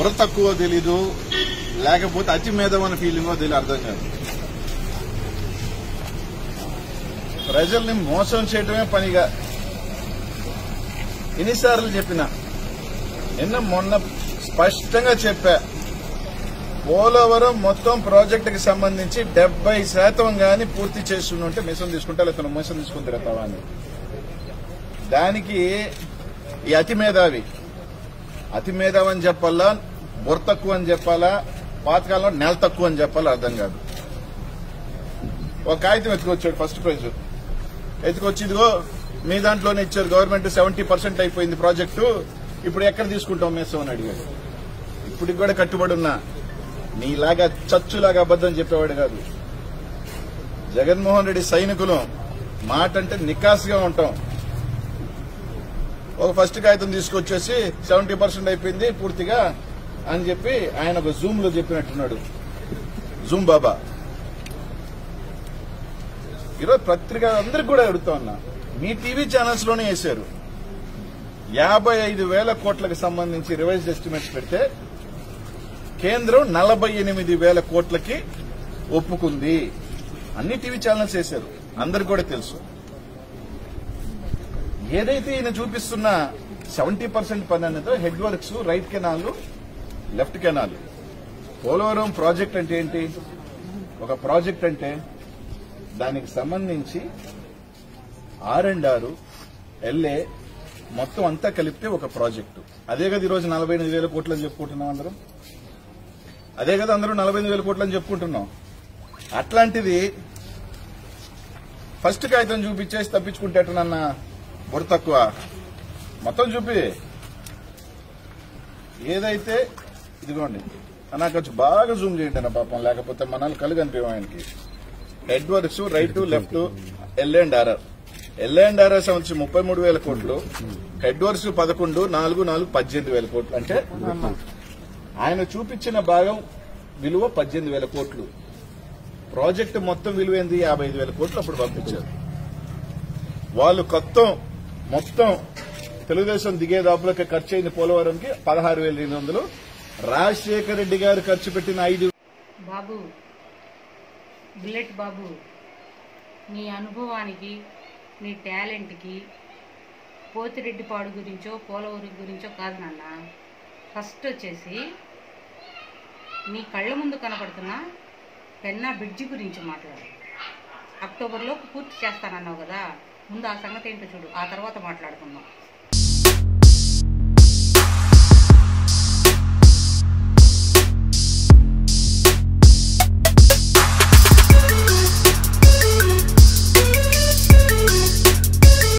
బుర్ర తక్కువ తెలీదు లేకపోతే అతి మేధమైన ఫీలింగో తెలియదు, అర్థం కాదు. ప్రజల్ని మోసం చేయడమే పనిగా ఎన్నిసార్లు చెప్పినా, మొన్న స్పష్టంగా చెప్పా, పోలవరం మొత్తం ప్రాజెక్టుకి సంబంధించి 70% గాని పూర్తి చేస్తుంటే మిషన్ తీసుకుంటా, లేకపోతే మిషన్ తీసుకుని తిరుగుతావా అని. దానికి ఈ అతి మేధావి అని చెప్పాలా, బుర్ర తక్కువ అని చెప్పాలా, పాతకాలంలో నెల తక్కువ అని చెప్పాలా, అర్థం కాదు. ఒక కాగితం ఎత్తుకొచ్చాడు, ఫస్ట్ ప్రైజ్ ఎత్తుకొచ్చి, ఇదిగో మీ దాంట్లోనే ఇచ్చారు, గవర్నమెంట్ 70% అయిపోయింది ప్రాజెక్టు, ఇప్పుడు ఎక్కడ తీసుకుంటాం మేసం అని అడిగాడు. ఇప్పటికి కూడా కట్టుబడి ఉన్నా, నీలాగా చచ్చులాగా అబద్దం చెప్పేవాడు కాదు. జగన్మోహన్ రెడ్డి సైనికులు మాట అంటే నికాసుగా ఉంటాం. ఒక ఫస్ట్ కాగితం తీసుకొచ్చేసి 70% అయిపోయింది పూర్తిగా అని చెప్పి ఆయన ఒక జూమ్ లో చెప్పినట్టున్నాడు, జూమ్ బాబా. ఈరోజు పత్రిక అందరికి కూడా అడుగుతా ఉన్నా, మీ టీవీ ఛానల్స్ లోనే వేశారు, 55,000 కోట్లకు సంబంధించి రివైజ్డ్ ఎస్టిమేట్స్ పెడితే కేంద్రం 48,000 కోట్లకి ఒప్పుకుంది. అన్ని టీవీ ఛానల్స్ వేశారు, అందరికి కూడా తెలుసు. ఏదైతే ఈయన చూపిస్తున్న 70% పని అనేది head works, right canal, left canal. Polavaram project అంటే ఏంటి? ఒక ప్రాజెక్ట్ అంటే దానికి సంబంధించి R&R, LA మొత్తం అంతా కలిపితే ఒక ప్రాజెక్టు. అదే కదా ఈరోజు 48,000 కోట్లు అని చెప్పుకుంటున్నాం అందరం. అదే కదా అందరూ 48,000 కోట్లు అని చెప్పుకుంటున్నాం. అట్లాంటిది ఫస్ట్ కాగితం చూపించేసి తప్పించుకుంటేటనన్న బుర్ర తక్కువ. మొత్తం చూపి ఏదైతే ఇదిగోండి, నాకు వచ్చి బాగా జూమ్ చేయండి అన్న పాపం, లేకపోతే మనల్ని కళ్ళు కనిపించాం ఆయనకి. Head works, right, left, L&R సంబంధించి 33,000 కోట్లు, హెడ్ వర్క్స్ 11, 4, 4, 18,000 కోట్లు. అంటే ఆయన చూపించిన భాగం విలువ 18,000 కోట్లు. ప్రాజెక్టు మొత్తం విలువ ఏంది? 55,000 కోట్లు అప్పుడు పంపించారు. వాళ్ళు మొత్తం తెలుగుదేశం దిగేదాపులకి ఖర్చు అయింది పోలవరంకి 16,800. రాజశేఖర రెడ్డి గారు ఖర్చు పెట్టిన 5. బాబు, బుల్లెట్ బాబు, నీ అనుభవానికి, నీ టాలెంట్కి పోతిరెడ్డిపాడు గురించో పోలవరం గురించో కాదు నాన్న. ఫస్ట్ వచ్చేసి నీ కళ్ళ ముందు కనపడుతున్న పెన్నా బ్రిడ్జి గురించి మాట్లాడు. అక్టోబర్లో పూర్తి చేస్తానన్నావు కదా, ముందు ఆ సంగతి ఏంటో చూడు, ఆ తర్వాత మాట్లాడుకుందాం.